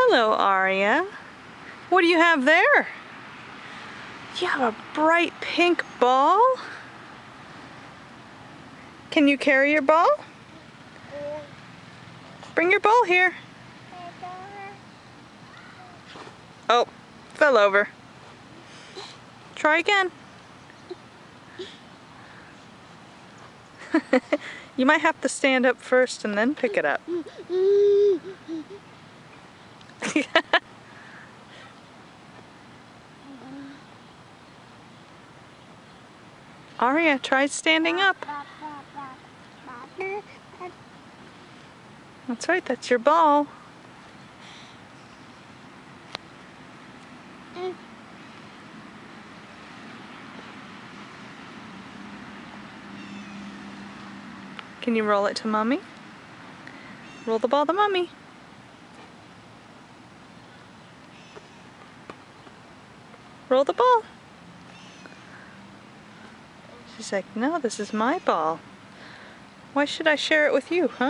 Hello, Aria. What do you have there? You have a bright pink ball? Can you carry your ball? Bring your ball here. Oh, fell over. Try again. You might have to stand up first and then pick it up. Aria, try standing up. That's right, that's your ball. Can you roll it to Mommy? Roll the ball to Mommy. Roll the ball. She's like, no, this is my ball. Why should I share it with you, huh?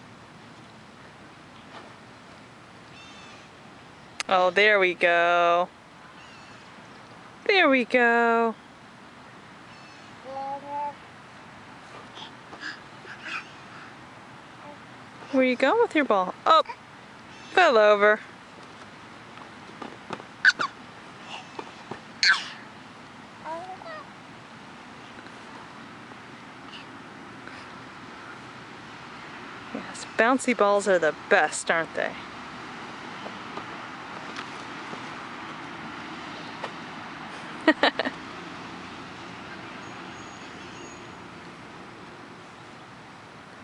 Oh, there we go. There we go. Where you going with your ball? Oh, fell over. Yes, bouncy balls are the best, aren't they?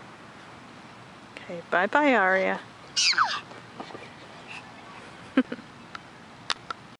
Okay, bye-bye, Aria.